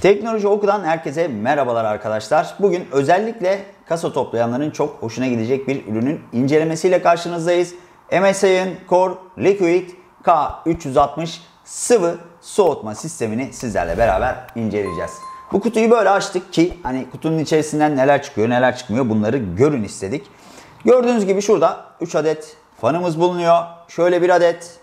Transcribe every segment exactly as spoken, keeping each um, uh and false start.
Teknoloji Oku'dan herkese merhabalar arkadaşlar. Bugün özellikle kasa toplayanların çok hoşuna gidecek bir ürünün incelemesiyle karşınızdayız. M S I'nin Core Liquid K üç yüz altmış sıvı soğutma sistemini sizlerle beraber inceleyeceğiz. Bu kutuyu böyle açtık ki hani kutunun içerisinden neler çıkıyor neler çıkmıyor bunları görün istedik. Gördüğünüz gibi şurada üç adet fanımız bulunuyor. Şöyle bir adet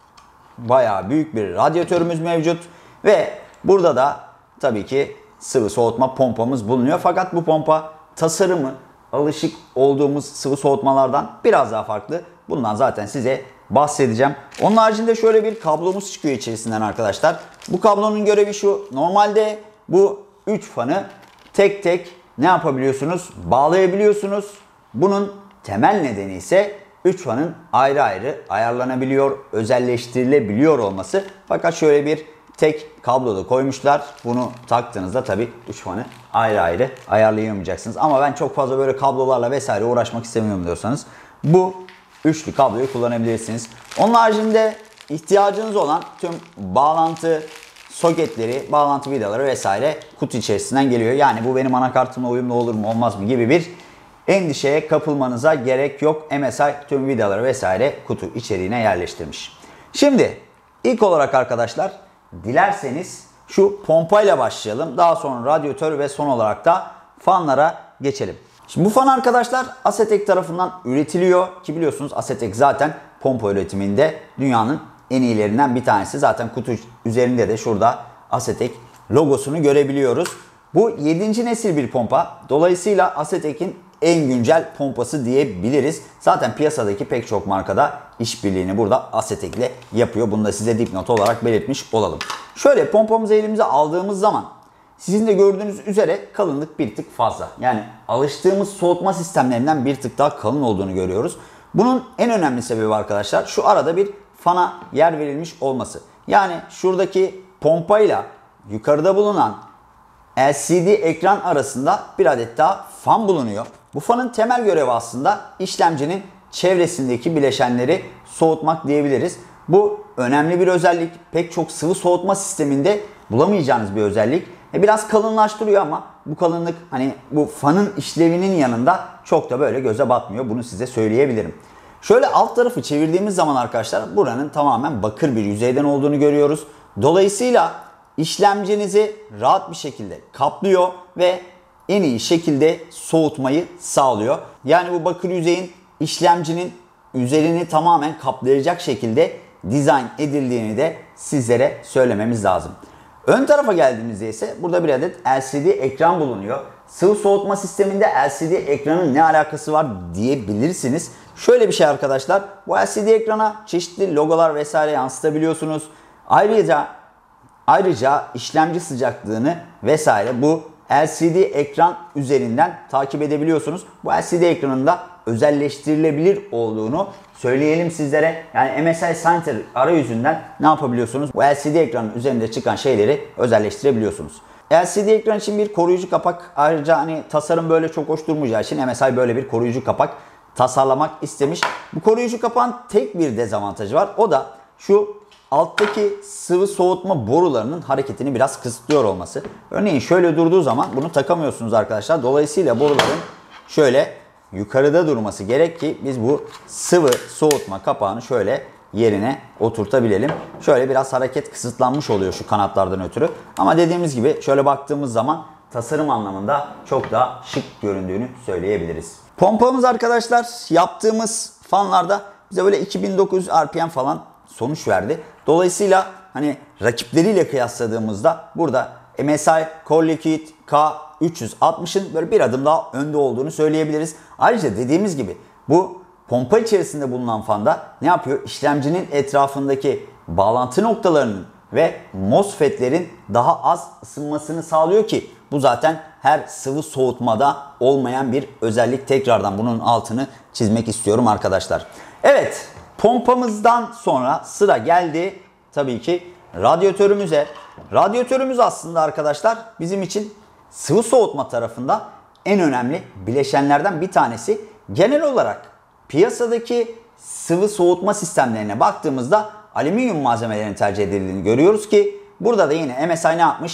bayağı büyük bir radyatörümüz mevcut ve burada da tabii ki sıvı soğutma pompamız bulunuyor. Fakat bu pompa tasarımı alışık olduğumuz sıvı soğutmalardan biraz daha farklı. Bundan zaten size bahsedeceğim. Onun haricinde şöyle bir kablomuz çıkıyor içerisinden arkadaşlar. Bu kablonun görevi şu. Normalde bu üç fanı tek tek ne yapabiliyorsunuz? Bağlayabiliyorsunuz. Bunun temel nedeni ise üç fanın ayrı ayrı ayarlanabiliyor, özelleştirilebiliyor olması. Fakat şöyle bir tek kabloda koymuşlar. Bunu taktığınızda tabii üç fanı ayrı ayrı ayarlayamayacaksınız. Ama ben çok fazla böyle kablolarla vesaire uğraşmak istemiyorum diyorsanız bu üçlü kabloyu kullanabilirsiniz. Onun haricinde ihtiyacınız olan tüm bağlantı soketleri, bağlantı vidaları vesaire kutu içerisinden geliyor. Yani bu benim anakartımla uyumlu olur mu olmaz mı gibi bir endişeye kapılmanıza gerek yok. M S I tüm vidaları vesaire kutu içeriğine yerleştirmiş. Şimdi ilk olarak arkadaşlar dilerseniz şu pompayla başlayalım. Daha sonra radyatör ve son olarak da fanlara geçelim. Şimdi bu fan arkadaşlar Asetek tarafından üretiliyor ki biliyorsunuz Asetek zaten pompa üretiminde dünyanın en iyilerinden bir tanesi. Zaten kutu üzerinde de şurada Asetek logosunu görebiliyoruz. Bu yedinci nesil bir pompa. Dolayısıyla Asetek'in en güncel pompası diyebiliriz. Zaten piyasadaki pek çok markada işbirliğini burada Asetek ile yapıyor. Bunu da size dipnot olarak belirtmiş olalım. Şöyle pompamızı elimize aldığımız zaman sizin de gördüğünüz üzere kalınlık bir tık fazla. Yani alıştığımız soğutma sistemlerinden bir tık daha kalın olduğunu görüyoruz. Bunun en önemli sebebi arkadaşlar şu arada bir fana yer verilmiş olması. Yani şuradaki pompayla yukarıda bulunan L C D ekran arasında bir adet daha fan bulunuyor. Bu fanın temel görevi aslında işlemcinin çevresindeki bileşenleri soğutmak diyebiliriz. Bu önemli bir özellik. Pek çok sıvı soğutma sisteminde bulamayacağınız bir özellik. E biraz kalınlaştırıyor ama bu kalınlık hani bu fanın işlevinin yanında çok da böyle göze batmıyor. Bunu size söyleyebilirim. Şöyle alt tarafı çevirdiğimiz zaman arkadaşlar buranın tamamen bakır bir yüzeyden olduğunu görüyoruz. Dolayısıyla işlemcinizi rahat bir şekilde kaplıyor ve en iyi şekilde soğutmayı sağlıyor. Yani bu bakır yüzeyin işlemcinin üzerini tamamen kaplayacak şekilde dizayn edildiğini de sizlere söylememiz lazım. Ön tarafa geldiğimizde ise burada bir adet L C D ekran bulunuyor. Sıvı soğutma sisteminde L C D ekranın ne alakası var diyebilirsiniz. Şöyle bir şey arkadaşlar. Bu L C D ekrana çeşitli logolar vesaire yansıtabiliyorsunuz. Ayrıca Ayrıca işlemci sıcaklığını vesaire bu L C D ekran üzerinden takip edebiliyorsunuz. Bu L C D ekranında özelleştirilebilir olduğunu söyleyelim sizlere. Yani M S I Center arayüzünden ne yapabiliyorsunuz? Bu L C D ekranın üzerinde çıkan şeyleri özelleştirebiliyorsunuz. L C D ekran için bir koruyucu kapak. Ayrıca hani tasarım böyle çok hoş durmayacağı için M S I böyle bir koruyucu kapak tasarlamak istemiş. Bu koruyucu kapağın tek bir dezavantajı var. O da şu alttaki sıvı soğutma borularının hareketini biraz kısıtlıyor olması. Örneğin şöyle durduğu zaman bunu takamıyorsunuz arkadaşlar. Dolayısıyla boruların şöyle yukarıda durması gerek ki biz bu sıvı soğutma kapağını şöyle yerine oturtabilelim. Şöyle biraz hareket kısıtlanmış oluyor şu kanatlardan ötürü. Ama dediğimiz gibi şöyle baktığımız zaman tasarım anlamında çok daha şık göründüğünü söyleyebiliriz. Pompamız arkadaşlar yaptığımız fanlarda bize böyle iki bin dokuz yüz R P M falan sonuç verdi. Dolayısıyla hani rakipleriyle kıyasladığımızda burada M S I Core Liquid K üç yüz altmışın böyle bir adım daha önde olduğunu söyleyebiliriz. Ayrıca dediğimiz gibi bu pompa içerisinde bulunan fanda ne yapıyor? İşlemcinin etrafındaki bağlantı noktalarının ve MOSFET'lerin daha az ısınmasını sağlıyor ki bu zaten her sıvı soğutmada olmayan bir özellik. Tekrardan bunun altını çizmek istiyorum arkadaşlar. Evet. Pompamızdan sonra sıra geldi tabii ki radyatörümüze. Radyatörümüz aslında arkadaşlar bizim için sıvı soğutma tarafında en önemli bileşenlerden bir tanesi. Genel olarak piyasadaki sıvı soğutma sistemlerine baktığımızda alüminyum malzemelerini tercih edildiğini görüyoruz ki burada da yine M S I ne yapmış?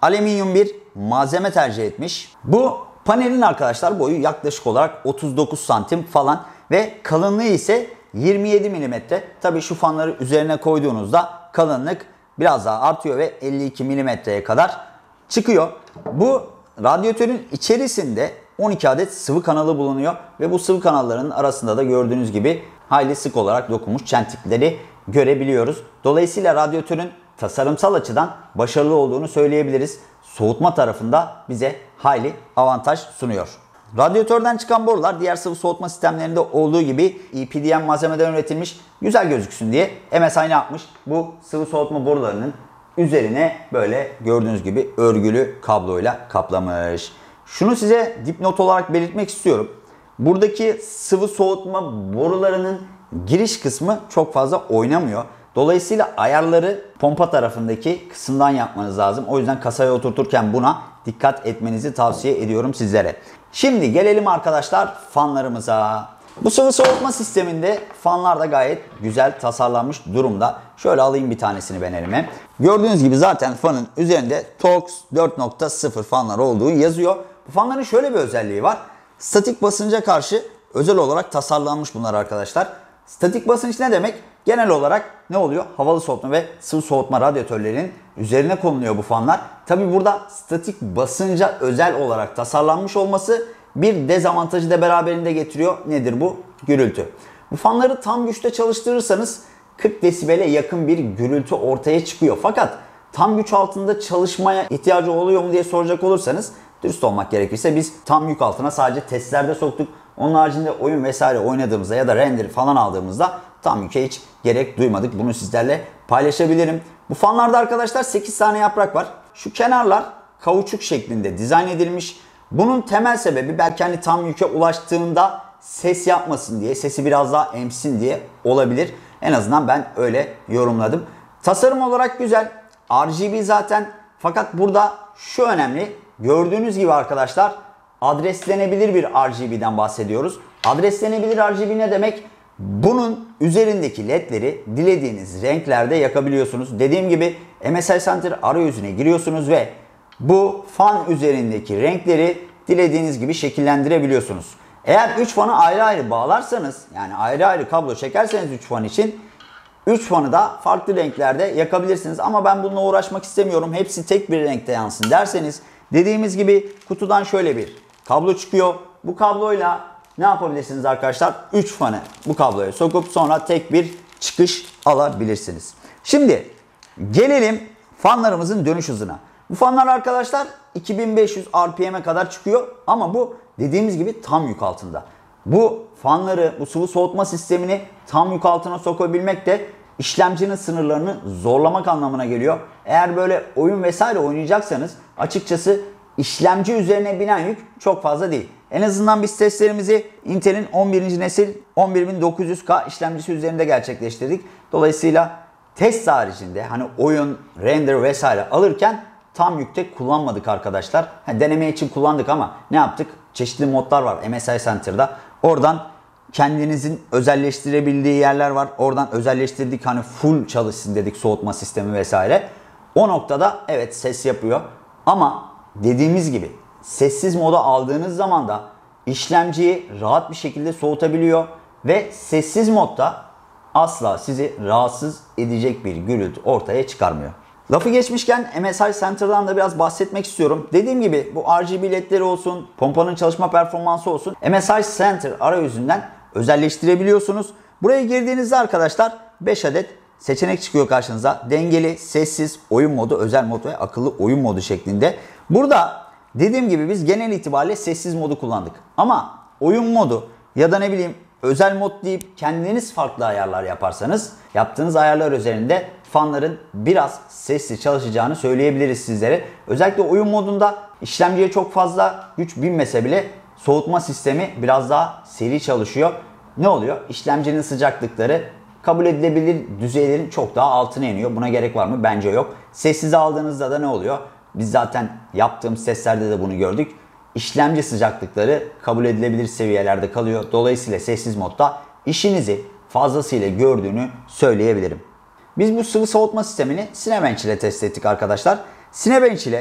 alüminyum bir malzeme tercih etmiş. Bu panelin arkadaşlar boyu yaklaşık olarak otuz dokuz santim falan ve kalınlığı ise yirmi yedi milimetre. Tabii şu fanları üzerine koyduğunuzda kalınlık biraz daha artıyor ve elli iki milimetreye kadar çıkıyor. Bu radyatörün içerisinde on iki adet sıvı kanalı bulunuyor ve bu sıvı kanalların arasında da gördüğünüz gibi hayli sık olarak dokunmuş çentikleri görebiliyoruz. Dolayısıyla radyatörün tasarımsal açıdan başarılı olduğunu söyleyebiliriz. Soğutma tarafında bize hayli avantaj sunuyor. Radyatörden çıkan borular diğer sıvı soğutma sistemlerinde olduğu gibi E P D M malzemeden üretilmiş, güzel gözüksün diye M S I ne yapmış? Bu sıvı soğutma borularının üzerine böyle gördüğünüz gibi örgülü kabloyla kaplamış. Şunu size dipnot olarak belirtmek istiyorum. Buradaki sıvı soğutma borularının giriş kısmı çok fazla oynamıyor. Dolayısıyla ayarları pompa tarafındaki kısımdan yapmanız lazım. O yüzden kasaya oturturken buna dikkat etmenizi tavsiye ediyorum sizlere. Şimdi gelelim arkadaşlar fanlarımıza. Bu sıvı soğutma sisteminde fanlar da gayet güzel tasarlanmış durumda. Şöyle alayım bir tanesini ben elime. Gördüğünüz gibi zaten fanın üzerinde Torx dört nokta sıfır fanlar olduğu yazıyor. Bu fanların şöyle bir özelliği var. Statik basınca karşı özel olarak tasarlanmış bunlar arkadaşlar. Statik basınç ne demek? Genel olarak ne oluyor? Havalı soğutma ve sıvı soğutma radyatörlerinin üzerine konuluyor bu fanlar. Tabi burada statik basınca özel olarak tasarlanmış olması bir dezavantajı da beraberinde getiriyor. Nedir bu? Gürültü. Bu fanları tam güçte çalıştırırsanız kırk desibele yakın bir gürültü ortaya çıkıyor. Fakat tam güç altında çalışmaya ihtiyacı oluyor mu diye soracak olursanız, dürüst olmak gerekirse biz tam yük altına sadece testlerde soktuk. Onun haricinde oyun vesaire oynadığımızda ya da render falan aldığımızda tam yüke hiç gerek duymadık. Bunu sizlerle paylaşabilirim. Bu fanlarda arkadaşlar sekiz tane yaprak var. Şu kenarlar kauçuk şeklinde dizayn edilmiş. Bunun temel sebebi belki hani tam yüke ulaştığında ses yapmasın diye, sesi biraz daha emsin diye olabilir. En azından ben öyle yorumladım. Tasarım olarak güzel. R G B zaten. Fakat burada şu önemli. Gördüğünüz gibi arkadaşlar adreslenebilir bir R G B'den bahsediyoruz. Adreslenebilir R G B ne demek? Bunun üzerindeki ledleri dilediğiniz renklerde yakabiliyorsunuz. Dediğim gibi M S I Center arayüzüne giriyorsunuz ve bu fan üzerindeki renkleri dilediğiniz gibi şekillendirebiliyorsunuz. Eğer üç fanı ayrı ayrı bağlarsanız, yani ayrı ayrı kablo çekerseniz üç fan için üç fanı da farklı renklerde yakabilirsiniz. Ama ben bununla uğraşmak istemiyorum, hepsi tek bir renkte yansın derseniz, dediğimiz gibi kutudan şöyle bir kablo çıkıyor. Bu kabloyla ne yapabilirsiniz arkadaşlar? üç fanı bu kabloya sokup sonra tek bir çıkış alabilirsiniz. Şimdi gelelim fanlarımızın dönüş hızına. Bu fanlar arkadaşlar iki bin beş yüz R P M'e kadar çıkıyor ama bu dediğimiz gibi tam yük altında. Bu fanları, bu sıvı soğutma sistemini tam yük altına sokabilmek de işlemcinin sınırlarını zorlamak anlamına geliyor. Eğer böyle oyun vesaire oynayacaksanız açıkçası işlemci üzerine binen yük çok fazla değil. En azından biz testlerimizi Intel'in on birinci nesil on bir bin dokuz yüz K işlemcisi üzerinde gerçekleştirdik. Dolayısıyla test haricinde hani oyun, render vesaire alırken tam yükte kullanmadık arkadaşlar. Ha, deneme için kullandık ama ne yaptık? Çeşitli modlar var M S I Center'da. Oradan kendinizin özelleştirebildiği yerler var. Oradan özelleştirdik, hani full çalışsın dedik, soğutma sistemi vesaire. O noktada evet ses yapıyor. Ama dediğimiz gibi sessiz moda aldığınız zaman da işlemciyi rahat bir şekilde soğutabiliyor ve sessiz modda asla sizi rahatsız edecek bir gürültü ortaya çıkarmıyor. Lafı geçmişken M S I Center'dan da biraz bahsetmek istiyorum. Dediğim gibi bu R G B ledleri olsun, pompanın çalışma performansı olsun, M S I Center arayüzünden özelleştirebiliyorsunuz. Buraya girdiğinizde arkadaşlar beş adet seçenek çıkıyor karşınıza. Dengeli, sessiz, oyun modu, özel mod ve akıllı oyun modu şeklinde. Burada dediğim gibi biz genel itibariyle sessiz modu kullandık. Ama oyun modu ya da ne bileyim özel mod deyip kendiniz farklı ayarlar yaparsanız, yaptığınız ayarlar üzerinde fanların biraz sesli çalışacağını söyleyebiliriz sizlere. Özellikle oyun modunda işlemciye çok fazla güç binmese bile soğutma sistemi biraz daha seri çalışıyor. Ne oluyor? İşlemcinin sıcaklıkları kabul edilebilir düzeylerin çok daha altına iniyor. Buna gerek var mı? Bence yok. Sessiz aldığınızda da ne oluyor? Biz zaten yaptığımız testlerde de bunu gördük. İşlemci sıcaklıkları kabul edilebilir seviyelerde kalıyor. Dolayısıyla sessiz modda işinizi fazlasıyla gördüğünü söyleyebilirim. Biz bu sıvı soğutma sistemini Cinebench ile test ettik arkadaşlar. Cinebench ile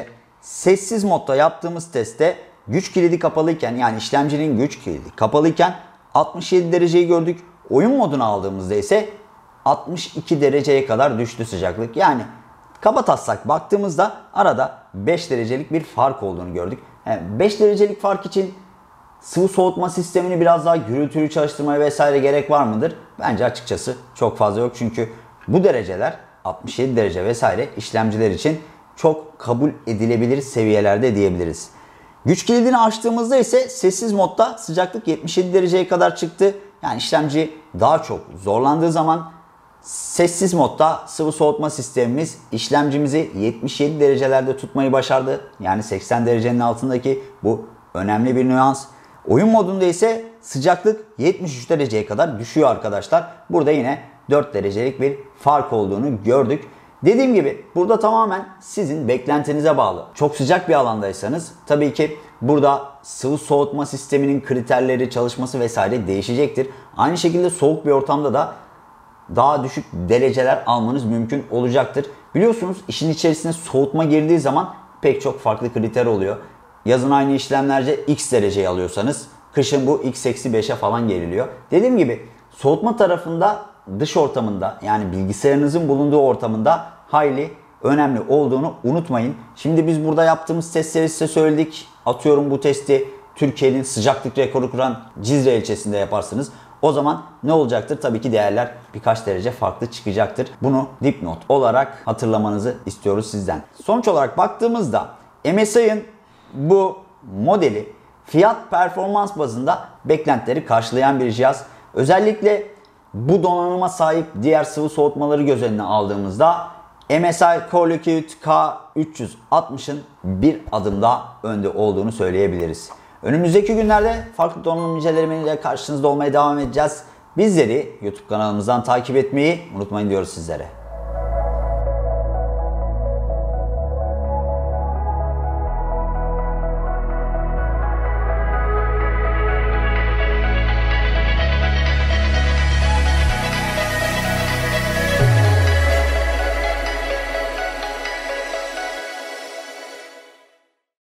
Sessiz modda yaptığımız testte güç kilidi kapalıyken, yani işlemcinin güç kilidi kapalıyken altmış yedi dereceyi gördük. Oyun moduna aldığımızda ise altmış iki dereceye kadar düştü sıcaklık. Yani kabataslak baktığımızda arada beş derecelik bir fark olduğunu gördük. Yani beş derecelik fark için sıvı soğutma sistemini biraz daha gürültülü çalıştırmaya vesaire gerek var mıdır? Bence açıkçası çok fazla yok. Çünkü bu dereceler altmış yedi derece vesaire işlemciler için çok kabul edilebilir seviyelerde diyebiliriz. Güç kilidini açtığımızda ise sessiz modda sıcaklık yetmiş yedi dereceye kadar çıktı. Yani işlemci daha çok zorlandığı zaman sessiz modda sıvı soğutma sistemimiz işlemcimizi yetmiş yedi derecelerde tutmayı başardı. Yani seksen derecenin altındaki bu önemli bir nüans. Oyun modunda ise sıcaklık yetmiş üç dereceye kadar düşüyor arkadaşlar. Burada yine dört derecelik bir fark olduğunu gördük. Dediğim gibi burada tamamen sizin beklentinize bağlı. Çok sıcak bir alandaysanız tabii ki burada sıvı soğutma sisteminin kriterleri, çalışması vesaire değişecektir. Aynı şekilde soğuk bir ortamda da daha düşük dereceler almanız mümkün olacaktır. Biliyorsunuz işin içerisine soğutma girdiği zaman pek çok farklı kriter oluyor. Yazın aynı işlemlerce X dereceyi alıyorsanız kışın bu X eksi beşe falan geriliyor. Dediğim gibi soğutma tarafında dış ortamında, yani bilgisayarınızın bulunduğu ortamında hayli önemli olduğunu unutmayın. Şimdi biz burada yaptığımız testleri size söyledik. Atıyorum bu testi Türkiye'nin sıcaklık rekoru kuran Cizre ilçesinde yaparsınız. O zaman ne olacaktır? Tabii ki değerler birkaç derece farklı çıkacaktır. Bunu dipnot olarak hatırlamanızı istiyoruz sizden. Sonuç olarak baktığımızda M S I'ın bu modeli fiyat performans bazında beklentileri karşılayan bir cihaz. Özellikle bu donanıma sahip diğer sıvı soğutmaları göz önüne aldığımızda M S I Core Liquid K üç yüz altmışın bir adım daha önde olduğunu söyleyebiliriz. Önümüzdeki günlerde farklı donanım incelemeleriyle karşınızda olmaya devam edeceğiz. Bizleri YouTube kanalımızdan takip etmeyi unutmayın diyoruz sizlere.